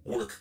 work.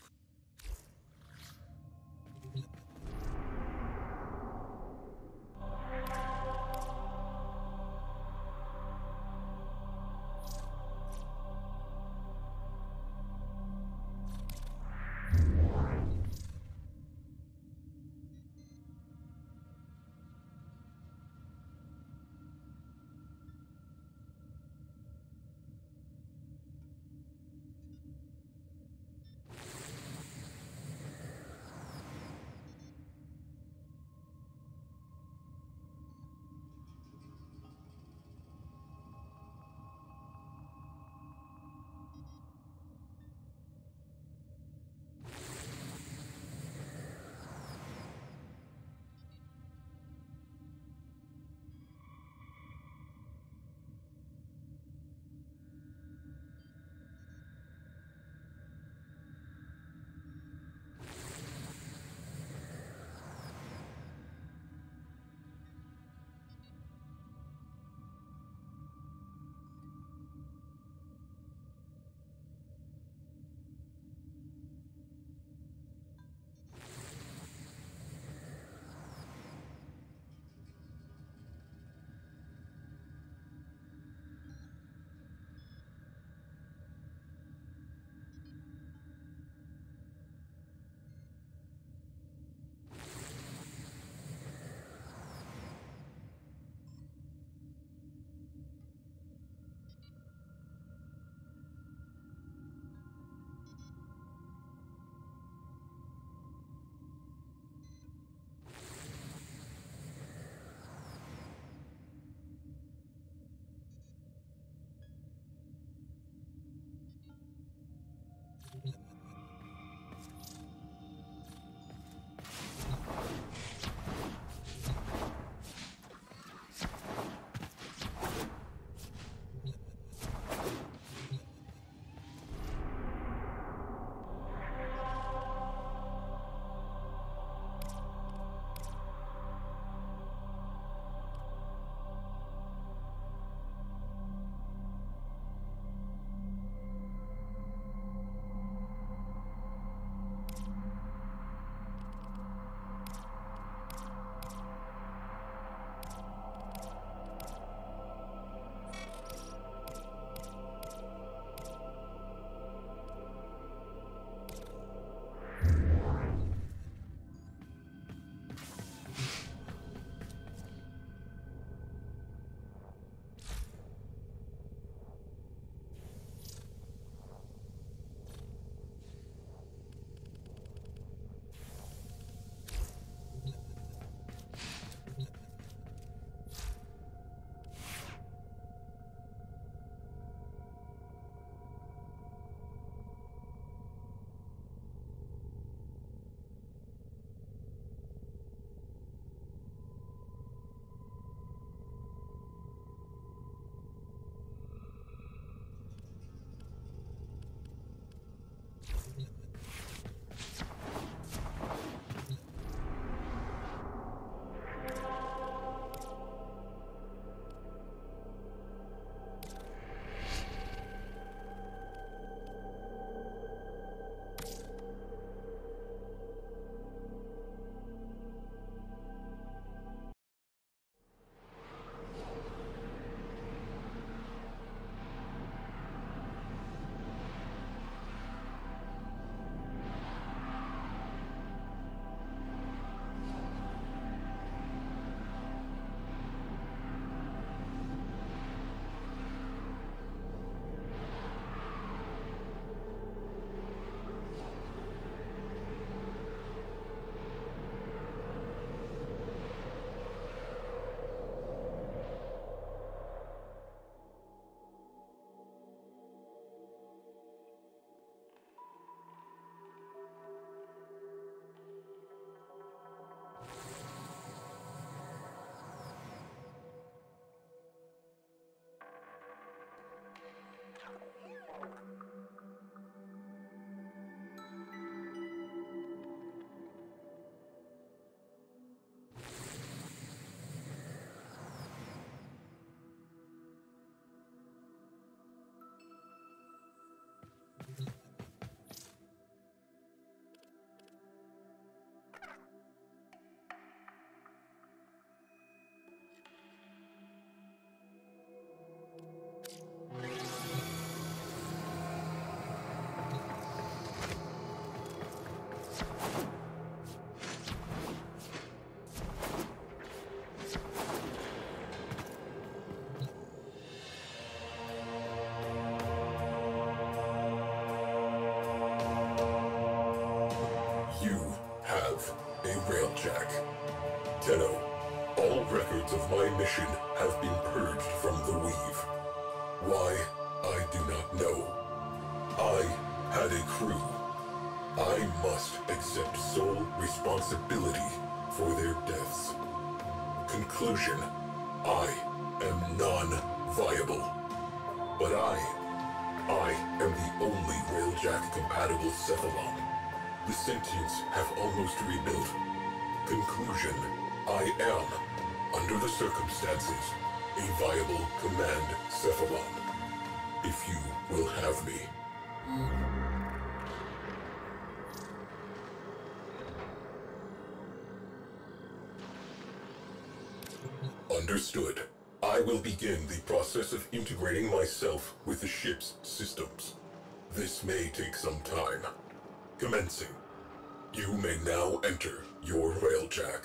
myself a railjack. Tenno, all records of my mission have been purged from the Weave. Why, I do not know. I had a crew. I must accept sole responsibility for their deaths. Conclusion, I am non-viable. But I am the only railjack-compatible Cephalon. The sentients have almost rebuilt. Conclusion, I am, under the circumstances, a viable command Cephalon. If you will have me. Understood. I will begin the process of integrating myself with the ship's systems. This may take some time. Commencing. You may now enter your railjack.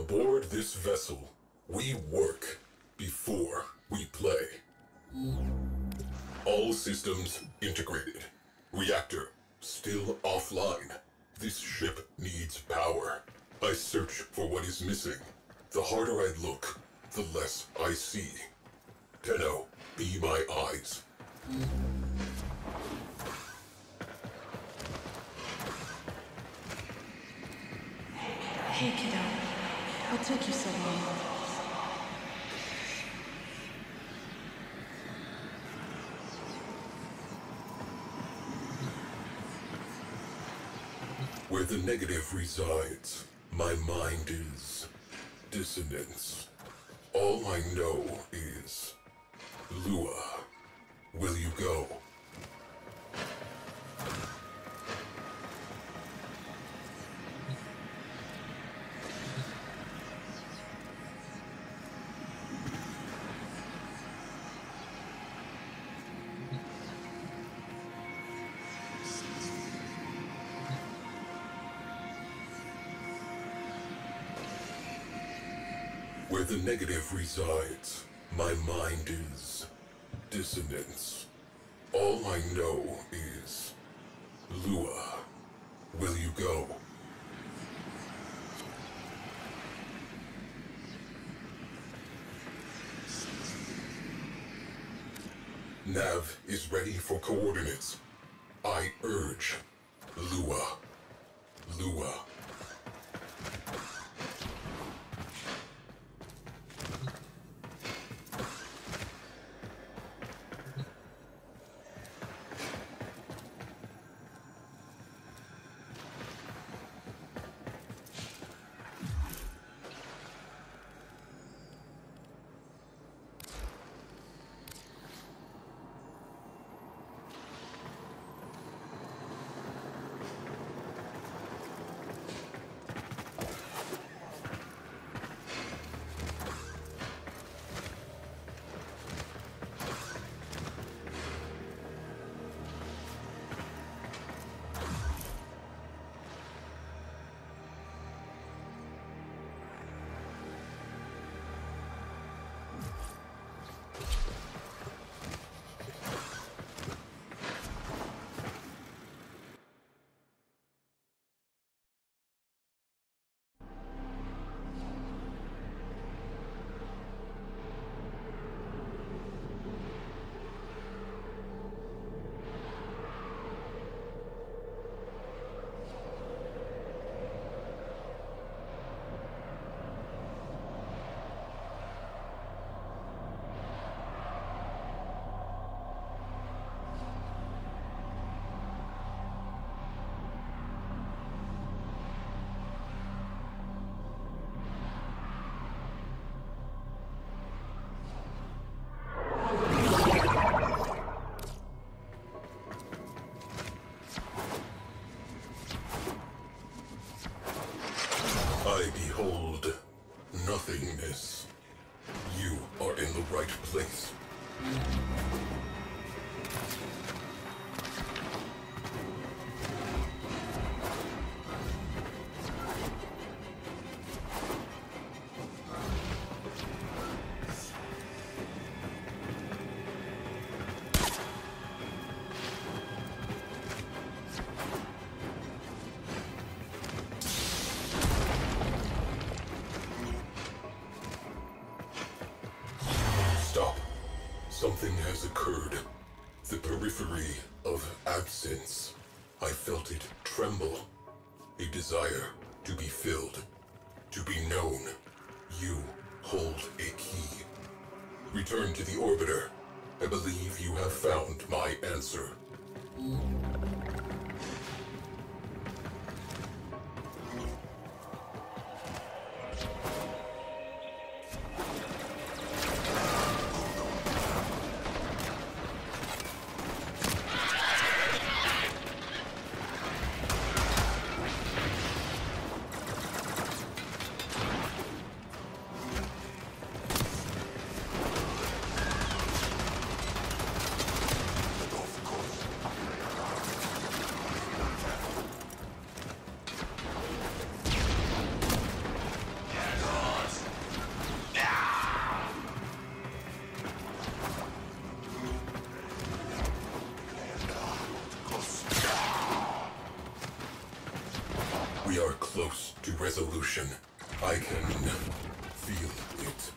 Aboard this vessel, we work before we play. All systems integrated. Reactor still offline. This ship needs power. I search for what is missing. The harder I look, the less I see. Tenno, be my eyes. Hey, kiddo. What took you so long? Where the negative resides, my mind is dissonance. All I know is, Lua, will you go? Where the negative resides, my mind is dissonance. All I know is, Lua, will you go? Nav is ready for coordinates. I urge, Lua. Lua. I behold nothingness. You are in the right place. Stop. Something has occurred. The periphery of absence. I felt it tremble. A desire to be filled. To be known. You hold a key. Return to the orbiter. I believe you have found my answer. revolution. I can feel it.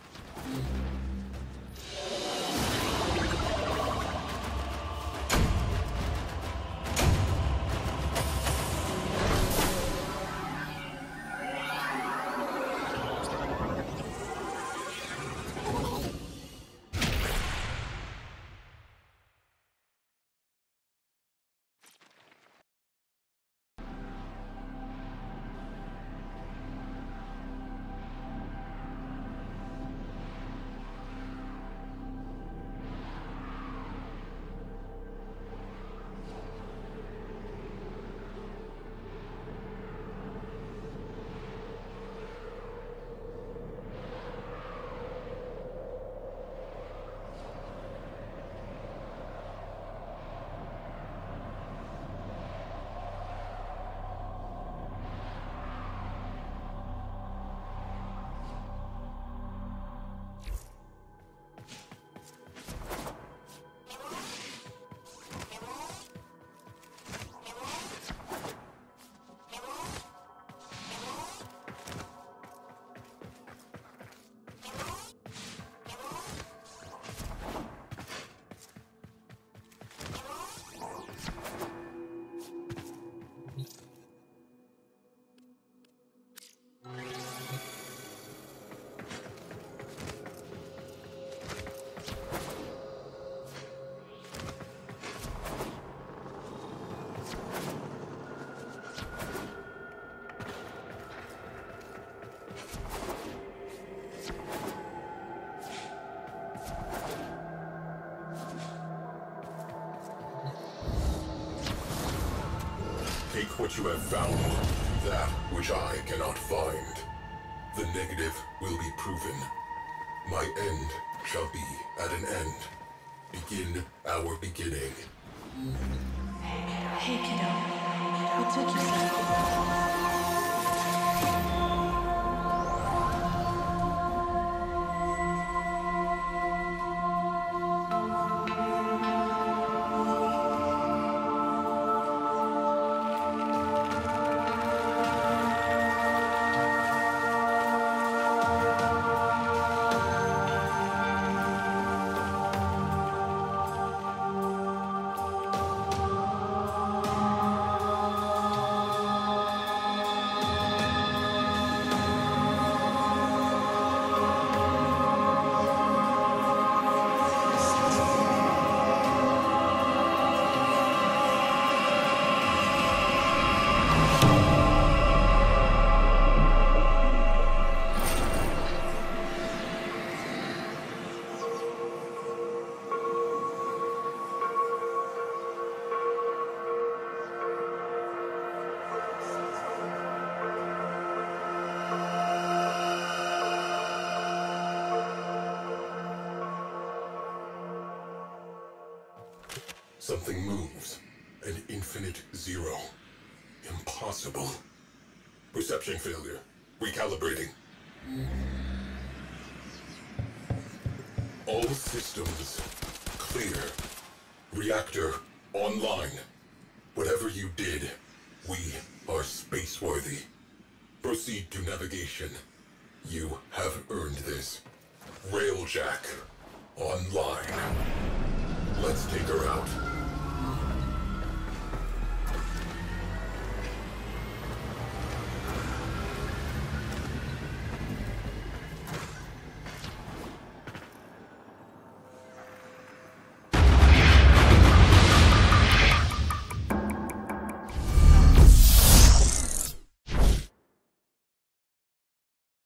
Take what you have found, that which I cannot find. The negative will be proven. My end shall be at an end. Begin our beginning. Hey, kiddo. What took you so long? Something moves. An infinite zero. Impossible. Perception failure. Recalibrating. All systems clear. Reactor online. Whatever you did, we are space-worthy. Proceed to navigation. You have earned this. Railjack online. Let's take her out.